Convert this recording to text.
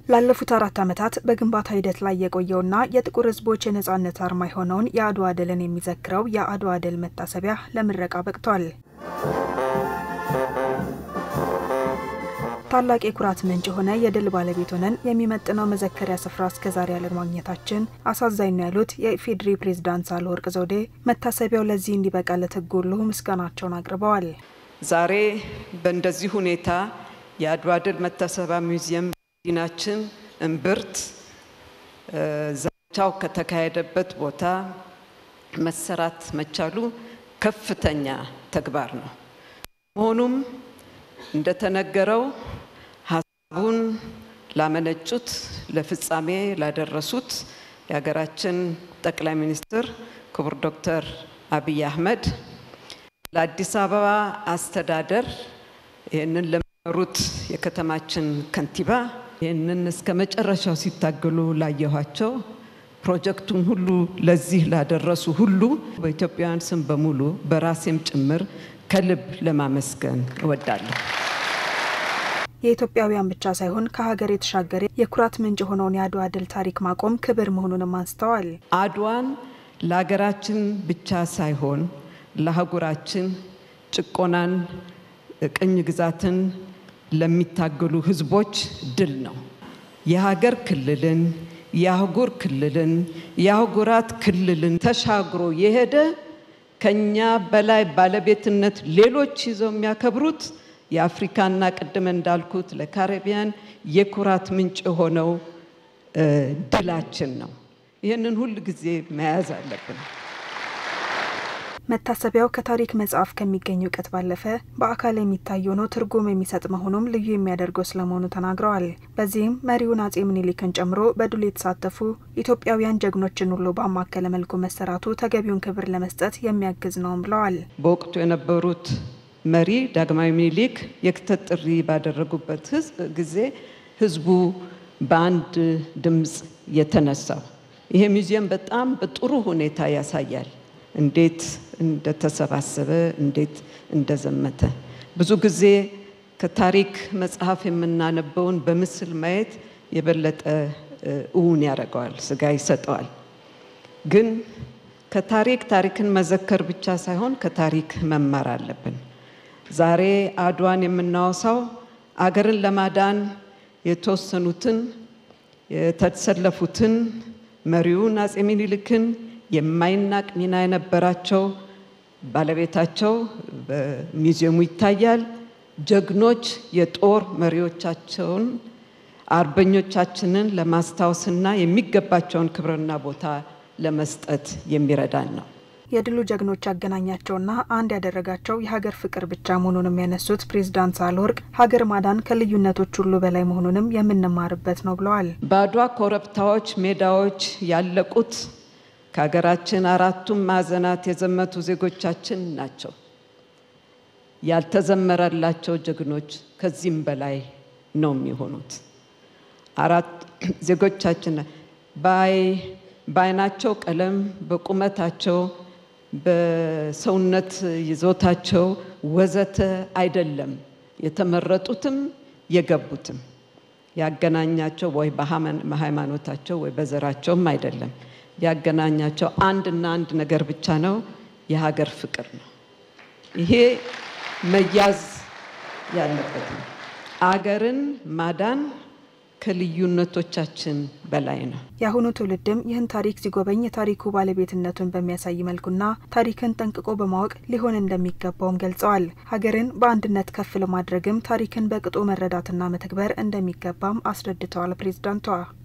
ላለፉት 4 ዓመታት በግንባታ ሂደት ላይ የቆየውና የጥቁር ህዝቦች የነጻነት አርማ የሆነውን የአድዋ ድልን የሚዘክረው የአድዋ ድል መታሰቢያ ለምረቃ በቅቷል። ታላቅ የኩራት ምንጭ ሆነ የድል ባለቤት ሆነን የሚመጥነው መዘከሪያ ስፍራ እስከዛሬ ያለማግኘታችን አሳዛኝ ነው ያሉት የኢፌዴሪ ፕሬዝዳንት ሳህለወርቅ ዘውዴ መታሰቢያው ለዚህ እንዲበቃ ለተጎሉ ምስጋናቸውን አቅርበዋል። ዛሬ በእንደዚህ ሁኔታ የአድዋ ድል መታሰቢያ ሙዚየም ዲናችን እምብርት ዘመቻው ከተካሄደበት ቦታ መሰራት መቻሉ ከፍተኛ ተግባር ነው። ሆኖም እንደተነገረው ሀሳቡን ላመነጩት ለፍጻሜ ላደረሱት የሀገራችን ጠቅላይ ሚኒስትር ክቡር ዶክተር አብይ አህመድ ለአዲስ አበባ አስተዳደር ይህንን ለመሩት የከተማችን ከንቲባ ይህንን እስከ መጨረሻው ሲታገሉ ላየኋቸው ፕሮጀክቱን ሁሉ ለዚህ ላደረሱ ሁሉ በኢትዮጵያውያን ስም በሙሉ በራሴም ጭምር ከልብ ለማመስገን እወዳለሁ። የኢትዮጵያውያን ብቻ ሳይሆን ከሀገር የተሻገረ የኩራት ምንጭ ሆነውን የአድዋ ድል ታሪክ ማቆም ክብር መሆኑንም አንስተዋል። አድዋን ለሀገራችን ብቻ ሳይሆን ለሀገራችን ጭቆናን ቅኝ ግዛትን ለሚታገሉ ህዝቦች ድል ነው። የሀገር ክልልን የአህጉር ክልልን የአህጉራት ክልልን ተሻግሮ የሄደ ከኛ በላይ ባለቤትነት ሌሎች ይዘው የሚያከብሩት የአፍሪካና ቀደም እንዳልኩት ለካሪቢያን የኩራት ምንጭ ሆነው ድላችን ነው። ይሄንን ሁሉ ጊዜ መያዝ አለብን። መታሰቢያው ከታሪክ መጽሐፍ ከሚገኝ ዕውቀት ባለፈ በአካል የሚታይ ሆኖ ትርጉም የሚሰጥ መሆኑም ልዩ የሚያደርገው ስለመሆኑ ተናግረዋል። በዚህም መሪውን አጼ ምኒልክን ጨምሮ በድሉ የተሳተፉ ኢትዮጵያውያን ጀግኖችን ሁሉ ባማከለ መልኩ መሰራቱ ተገቢውን ክብር ለመስጠት የሚያግዝ ነው ብለዋል። በወቅቱ የነበሩት መሪ ዳግማዊ ምኒልክ የክተት ጥሪ ባደረጉበት ጊዜ ህዝቡ በአንድ ድምጽ የተነሳው ይሄ ሙዚየም በጣም በጥሩ ሁኔታ ያሳያል። እንዴት እንደተሰባሰበ እንዴት እንደዘመተ ብዙ ጊዜ ከታሪክ መጽሐፍ የምናነበውን በምስል ማየት የበለጠ እውን ያደርገዋል፣ ስጋ ይሰጠዋል። ግን ታሪክን መዘከር ብቻ ሳይሆን ከታሪክ መማር አለብን። ዛሬ አድዋን የምናወሳው አገርን ለማዳን የተወሰኑትን የተሰለፉትን መሪውን አጼ ምኒልክን የማይናቅ ሚና የነበራቸው ባለቤታቸው በሙዚየሙ ይታያል። ጀግኖች የጦር መሪዎቻቸውን አርበኞቻችንን ለማስታወስና የሚገባቸውን ክብርና ቦታ ለመስጠት የሚረዳን ነው። የድሉ ጀግኖች ያገናኛቸውና አንድ ያደረጋቸው የሀገር ፍቅር ብቻ መሆኑንም ያነሱት ፕሬዝዳንት ሳህለወርቅ ሀገር ማዳን ከልዩነቶች ሁሉ በላይ መሆኑንም የምንማርበት ነው ብለዋል። በአድዋ ኮረብታዎች ሜዳዎች ያለቁት ከሀገራችን አራቱም ማዕዘናት የዘመቱ ዜጎቻችን ናቸው። ያልተዘመረላቸው ጀግኖች ከዚህም በላይ ነው የሚሆኑት። አራት ዜጎቻችን በአይናቸው ቀለም በቁመታቸው በሰውነት ይዞታቸው ወዘተ አይደለም የተመረጡትም የገቡትም ያገናኛቸው ወይ በሃይማኖታቸው ወይ በዘራቸውም አይደለም። ያገናኛቸው አንድና አንድ ነገር ብቻ ነው፣ የሀገር ፍቅር ነው። ይሄ መያዝ ያለበት ነው። አገርን ማዳን ከልዩነቶቻችን በላይ ነው። የአሁኑ ትውልድም ይህን ታሪክ ሲጎበኝ የታሪኩ ባለቤትነቱን በሚያሳይ መልኩና ታሪክን ጠንቅቆ በማወቅ ሊሆን እንደሚገባውም ገልጸዋል። ሀገርን በአንድነት ከፍ ለማድረግም ታሪክን በቅጡ መረዳትና መተግበር እንደሚገባም አስረድተዋል ፕሬዝዳንቷ።